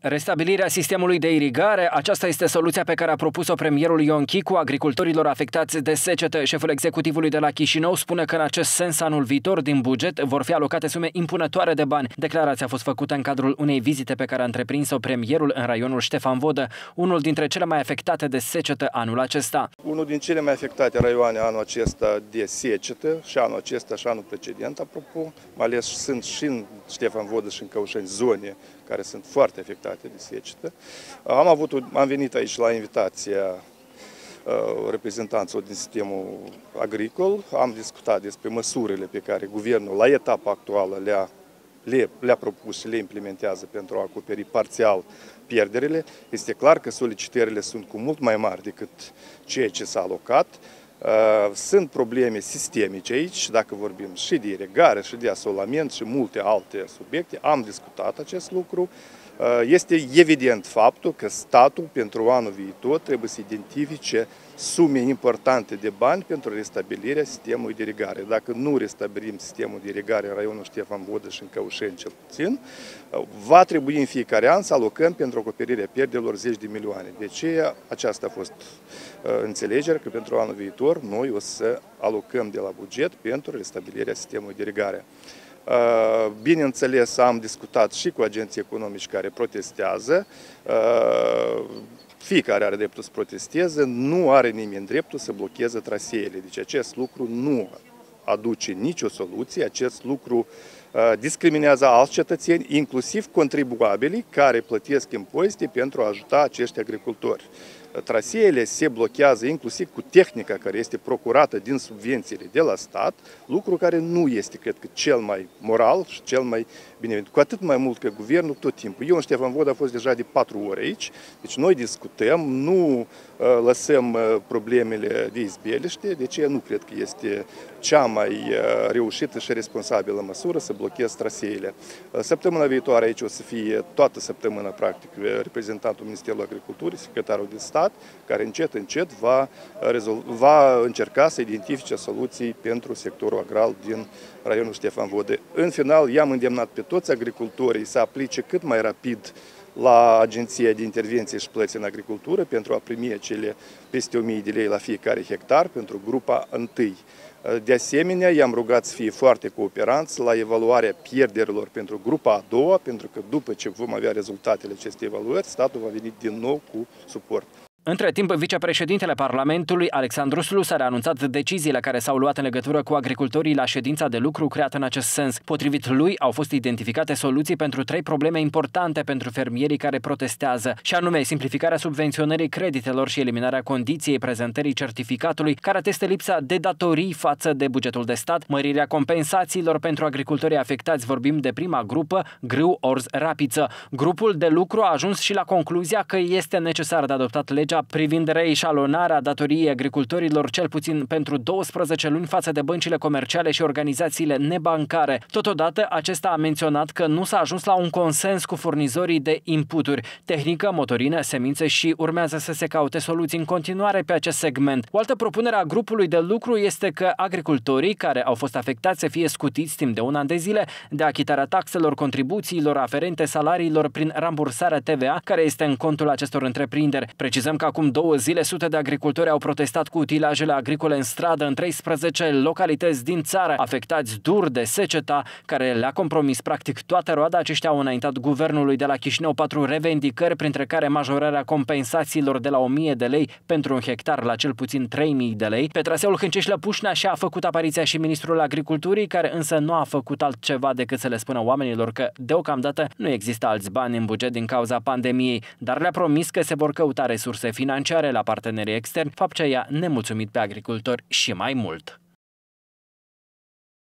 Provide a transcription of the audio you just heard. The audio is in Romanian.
Restabilirea sistemului de irigare, aceasta este soluția pe care a propus-o premierul Ion Chicu agricultorilor afectați de secetă. Șeful executivului de la Chișinău spune că în acest sens anul viitor din buget vor fi alocate sume impunătoare de bani. Declarația a fost făcută în cadrul unei vizite pe care a întreprins-o premierul în raionul Ștefan Vodă, unul dintre cele mai afectate de secetă anul acesta. Unul din cele mai afectate raioane anul acesta de secetă și anul acesta și anul precedent, apropo, mai ales sunt și în Ștefan Vodă și în Căușeni zone care sunt foarte afectate de secetă. Am venit aici la invitația reprezentanților din sistemul agricol, am discutat despre măsurile pe care guvernul la etapa actuală le-a propus și le implementează pentru a acoperi parțial pierderile. Este clar că solicitările sunt cu mult mai mari decât ceea ce s-a alocat. Sunt probleme sistemice aici, dacă vorbim și de irigare, și de asolament și multe alte subiecte. Am discutat acest lucru. Este evident faptul că statul pentru anul viitor trebuie să identifice sume importante de bani pentru restabilirea sistemului de irigare. Dacă nu restabilim sistemul de irigare în raionul Ștefan Vodă și în Căușeni cel puțin, va trebui în fiecare an să alocăm pentru acoperirea pierderilor 10 de milioane. De aceea, aceasta a fost înțelegerea că pentru anul viitor noi o să alocăm de la buget pentru restabilirea sistemului de irigare. Bineînțeles, am discutat și cu agenții economici care protestează. Fiecare are dreptul să protesteze, nu are nimeni dreptul să blocheze traseele. Deci acest lucru nu aduce nicio soluție, acest lucru discriminează alți cetățeni, inclusiv contribuabilii care plătesc impozite pentru a ajuta acești agricultori. Traseele se blochează inclusiv cu tehnica care este procurată din subvențiile de la stat, lucru care nu este, cred că, cel mai moral și cel mai binevenit. Cu atât mai mult că guvernul tot timpul. Eu în Ștefan Vodă a fost deja de 4 ori aici, deci noi discutăm, nu lăsăm problemele de izbeliște, de aceea nu cred că este cea mai reușită și responsabilă măsură să blocheze traseele. Săptămâna viitoare aici o să fie toată săptămâna, practic, reprezentantul Ministerului Agriculturii, secretarul de stat, care încet va încerca să identifice soluții pentru sectorul agrar din raionul Ștefan Vodă. În final, i-am îndemnat pe toți agricultorii să aplice cât mai rapid la Agenția de Intervenție și Plăți în Agricultură pentru a primi acele peste 1000 de lei la fiecare hectar pentru grupa 1. De asemenea, i-am rugat să fie foarte cooperanți la evaluarea pierderilor pentru grupa a doua, pentru că după ce vom avea rezultatele acestei evaluări, statul va veni din nou cu suport. Între timp, vicepreședintele Parlamentului, Alexandru Slusar, a anunțat deciziile care s-au luat în legătură cu agricultorii la ședința de lucru creată în acest sens. Potrivit lui, au fost identificate soluții pentru 3 probleme importante pentru fermierii care protestează, și anume simplificarea subvenționării creditelor și eliminarea condiției prezentării certificatului care ateste lipsa de datorii față de bugetul de stat, mărirea compensațiilor pentru agricultorii afectați, vorbim de prima grupă, Grâu Orz Rapiță. Grupul de lucru a ajuns și la concluzia că este necesar de adoptat legea privind reeșalonarea datoriei agricultorilor cel puțin pentru 12 luni față de băncile comerciale și organizațiile nebancare. Totodată, acesta a menționat că nu s-a ajuns la un consens cu furnizorii de inputuri, tehnică, motorină, semințe și urmează să se caute soluții în continuare pe acest segment. O altă propunere a grupului de lucru este că agricultorii care au fost afectați să fie scutiți timp de un an de zile de achitarea taxelor, contribuțiilor aferente salariilor prin rambursarea TVA, care este în contul acestor întreprinderi. Precizăm că acum 2 zile sute de agricultori au protestat cu utilajele agricole în stradă în 13 localități din țară, afectați dur de seceta care le-a compromis practic toată roada. Aceștia au înaintat guvernului de la Chișinău 4 revendicări, printre care majorarea compensațiilor de la 1000 de lei pentru un hectar la cel puțin 3000 de lei. Pe traseul Hâncești-Lăpușnea și-a făcut apariția și ministrul agriculturii, care însă nu a făcut altceva decât să le spună oamenilor că deocamdată nu există alți bani în buget din cauza pandemiei, dar le-a promis că se vor căuta resurse financiare la partenerii externi, fapt ce i-a nemulțumit pe agricultori și mai mult.